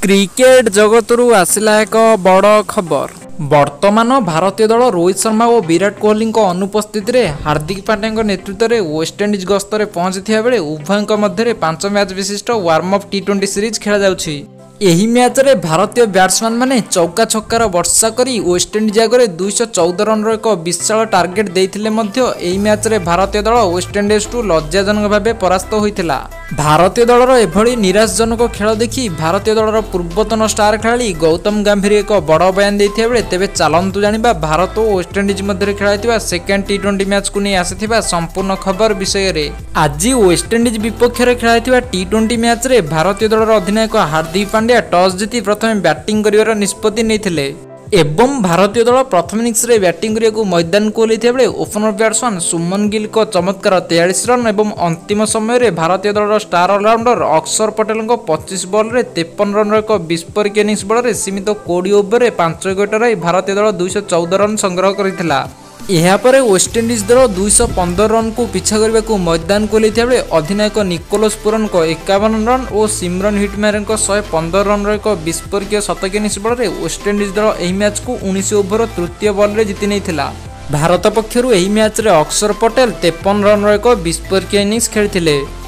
Cricket जगतरू आसिला एक बड़ खबर। वर्तमान भारतीय दल रोहित शर्मा और विराट कोहली अनुपस्थित रे हार्दिक पांड्या नेतृत्व में वेस्टइंडीज गस्तर पहुंची बेले उभयों मध्य 5 मैच विशिष्ट वार्म अप टी20 सीरीज खेला जाउछि। एही मैच रे भारतीय बैट्समैन माने चौका छक्कार वर्षा करी वेस्टइंडीज आगे 214 रन एक विशाल टार्गेट देइथिले मध्य एही मैच रे भारतीय दल वेस्टइंडीज टू लज्जाजनक भावे परास्त होइथिला। भारतीय दलर एभली निराशजनक खेल देखि भारतीय दलर पूर्वतन स्टार खेलाड़ी गौतम गंभीर एक बड़ बयान देइथिबा बेले तेबे चलंतु जानिबा भारत और वेस्टइंडीज मध्य खेलाइथिबा सेकेंड टी20 मैच को नहीं आसिथिबा संपूर्ण खबर विषय रे। आज वेस्टइंडीज विपक्ष रे खेलाइथिबा टी20 मैच रे भारतीय दलर अधिनायक हार्दिक पांड्या टॉस जीति प्रथम बैटिंग करिवार निष्पत्ति नेइथिले एवं भारतीय दल प्रथम इनिंग्स रे बैटिंग करियाकू मैदान को ओह्लैथिबा बेले ओपनर बैट्समैन सुमन गिल को चमत्कार 43 रन एवं अंतिम समय रे भारतीय दलर स्टार ऑलराउंडर अक्षर पटेल 25 बॉल रे 53 रन एक विस्फोरक इनिंग्स बल रे सीमित 20 ओवर रे 5 विकेट रे भारतीय दल 214 रन संग्रह करथिला। यापर वेस्टइंडीज दल 215 रन को पिछा करने को मैदान को ओह्लैथिबा बेले अधिनायक निकोलस पुरन को 51 रन और सिमरन हिटमैयर 115 रन एक विस्फोरक शतक इनिंग्स बल रे वेस्टइंडीज दल एही मैच को 19 ओवर तृतीय बॉल रे जीति नैथिला। भारत पक्षरु एही मैच रे अक्षर पटेल 53 रन एक विस्फोरक इनिंग्स खेलिथिले।